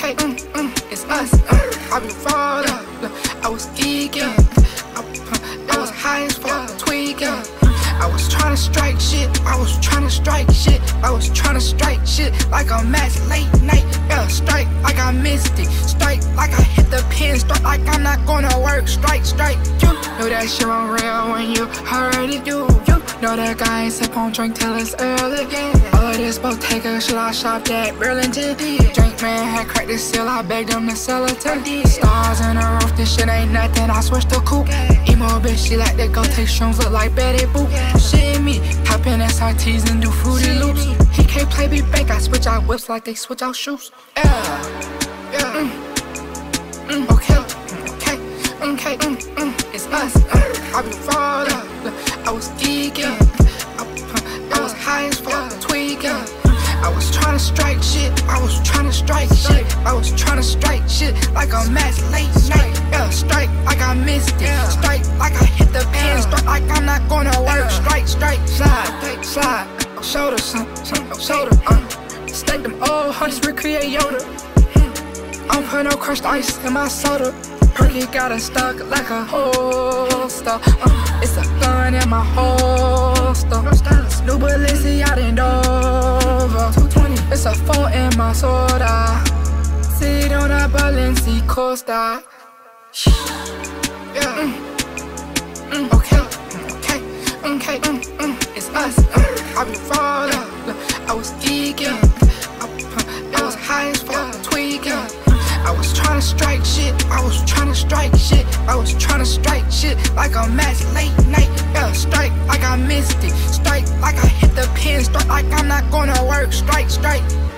okay, it's us. I been falling, I was geeking, I was high as fuck, tweaking. I was tryna strike shit, I was tryna strike shit, I was tryna strike shit like a match late night. Yeah, strike like I missed it, strike like I hit the pin, strike like I'm not gonna work, strike, strike. You know that shit won't real when you already do. You know that guy ain't sip on drink till it's early. All of this Bottega shit I shopped at Burlington. Drink man had cracked the seal, I begged him to sell it to. Stars in the roof, this shit ain't nothing, I switched to coupe. Emo bitch, she like to go take shrooms, look like Betty Boop. Shit in me, hop in SRTs and do Fruity Loops. He can't play me bank, I switch out whips like they switch out shoes. Yeah, okay, it's us. I been falling, I was geeking, I was high as fuck, tweaking. I was tryna strike shit, I was tryna strike shit, I was tryna strike shit like a match late night. Yeah, strike like I missed it, strike like I hit the pin, strike like I'm not gonna work, strike, strike, slide, slide, shoulder, shoulder, stack them all, hunters recreate Yoda. I don't put no crushed ice in my soda. Perky got it stuck like a holster. It's a gun in my holster. New Balenciaga in Dover. 220. It's a phone in my soda. Sit on a Balenciaga Costa. Yeah. Okay. It's us. I been falling. I was geeking. I was high as fuck, tweaking. I was tryna strike shit, I was tryna strike shit, I was tryna strike shit like a match late night. Yeah, strike like I missed it, strike like I hit the pin, strike like I'm not gonna work, strike, strike.